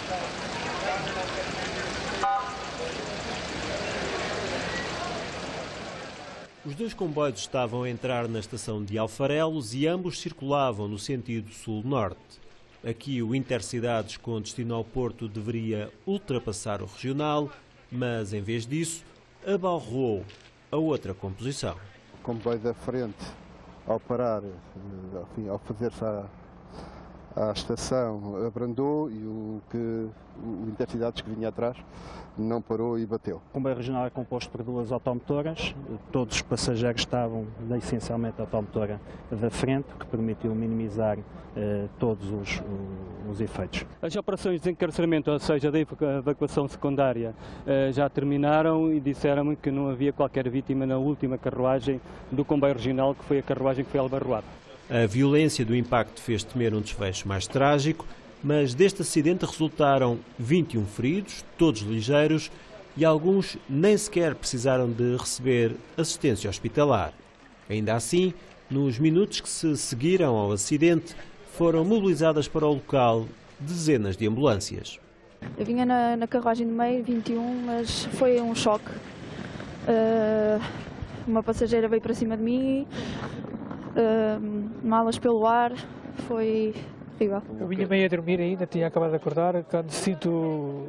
Os dois comboios estavam a entrar na estação de Alfarelos e ambos circulavam no sentido sul-norte. Aqui o Intercidades com destino ao Porto deveria ultrapassar o regional, mas em vez disso abalroou a outra composição. O comboio da frente, ao parar, ao fazer-se à estação, abrandou e o Intercidades que vinha atrás não parou e bateu. O comboio regional é composto por duas automotoras, todos os passageiros estavam essencialmente a automotora da frente, o que permitiu minimizar todos os efeitos. As operações de encarceramento, ou seja, da evacuação secundária, já terminaram e disseram-me que não havia qualquer vítima na última carruagem do comboio regional, que foi a carruagem que foi albarroada. A violência do impacto fez temer um desfecho mais trágico, mas deste acidente resultaram 21 feridos, todos ligeiros, e alguns nem sequer precisaram de receber assistência hospitalar. Ainda assim, nos minutos que se seguiram ao acidente, foram mobilizadas para o local dezenas de ambulâncias. Eu vinha na carruagem do meio, 21, mas foi um choque. Uma passageira veio para cima de mim, malas pelo ar, foi horrível. Eu vinha meio a dormir ainda, tinha acabado de acordar, quando sinto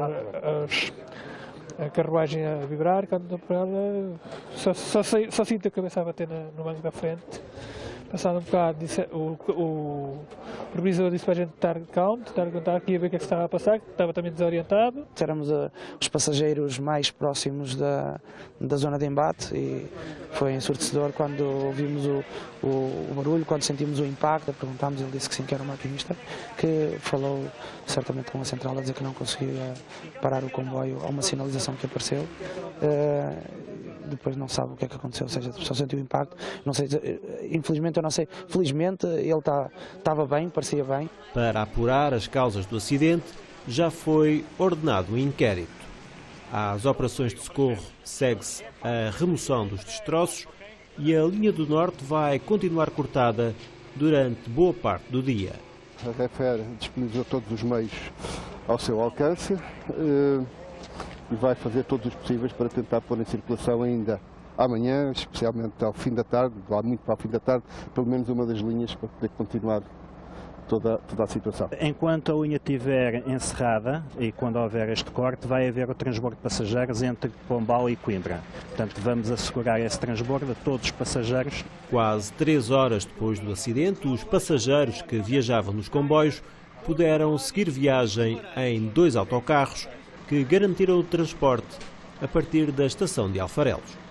a carruagem a vibrar, quando dou para ela, só sinto a cabeça a bater no banco da frente. Passado um bocado, o revisor disse para a gente estar calmo, tentar contar aqui a ver o que é que estava a passar, que estava também desorientado. Éramos os passageiros mais próximos da zona de embate e foi ensurdecedor quando ouvimos o barulho, quando sentimos o impacto, perguntámos, ele disse que sim, que era o maquinista, que falou certamente com a central a dizer que não conseguia parar o comboio a uma sinalização que apareceu. Depois não sabe o que é que aconteceu, ou seja, só sentiu o impacto, não sei, infelizmente eu não sei, felizmente ele estava bem, parecia bem. Para apurar as causas do acidente, já foi ordenado um inquérito. Às operações de socorro segue-se a remoção dos destroços e a linha do Norte vai continuar cortada durante boa parte do dia. A REFER disponibilizou todos os meios ao seu alcance e vai fazer todos os possíveis para tentar pôr em circulação ainda amanhã, especialmente ao fim da tarde, lá muito para o fim da tarde, pelo menos uma das linhas para poder continuar toda a situação. Enquanto a linha estiver encerrada e quando houver este corte, vai haver o transbordo de passageiros entre Pombal e Coimbra. Portanto, vamos assegurar esse transbordo a todos os passageiros. Quase 3 horas depois do acidente, os passageiros que viajavam nos comboios puderam seguir viagem em 2 autocarros que garantiram o transporte a partir da estação de Alfarelos.